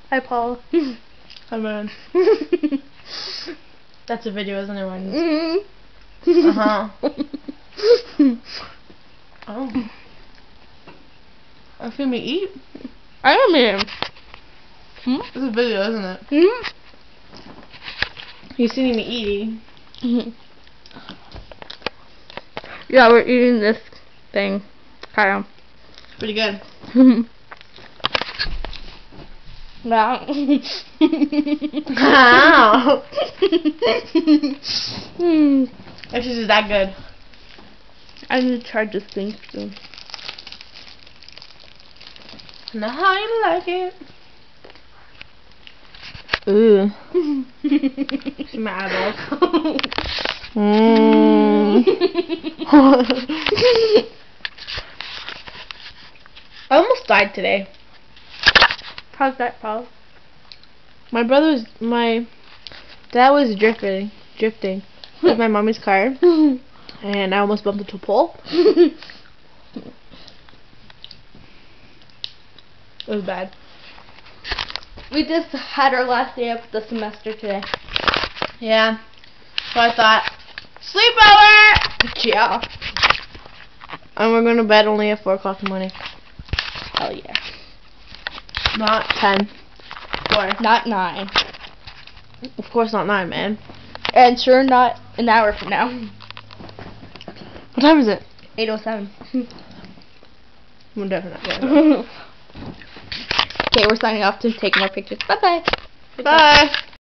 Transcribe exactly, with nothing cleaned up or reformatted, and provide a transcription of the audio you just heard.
Hi, Paul. Hi, man. That's a video, isn't it, Ryan? Mm-hmm. Uh-huh. Oh. I feel me eat. I am him. Hmm? It's a video, isn't it? Hmm? You seen me eating. Mm-hmm. Yeah, we're eating this thing. Kind of. Pretty good. Yeah. Wow. Hmm. This is that good. I need to try this thing soon. Know how you like it. Ooh. See my eyeballs. Mm. I almost died today. How's that, Paul? My brother was, my dad was drifting, drifting with my mommy's car, and I almost bumped into a pole. It was bad. We just had our last day of the semester today. Yeah. So I thought, sleepover! Yeah. And we're going to bed only at four o'clock in the morning. Hell yeah. Not ten. four. Not nine. Of course not nine, man. And sure not an hour from now. What time is it? eight oh seven. I'm definitely not going. Okay, we're signing off to take more pictures. Bye-bye. Bye.